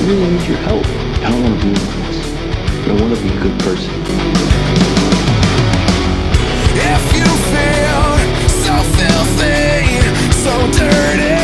really need your help. I don't want to be like this. I want to be a good person. If you feel so filthy, so dirty,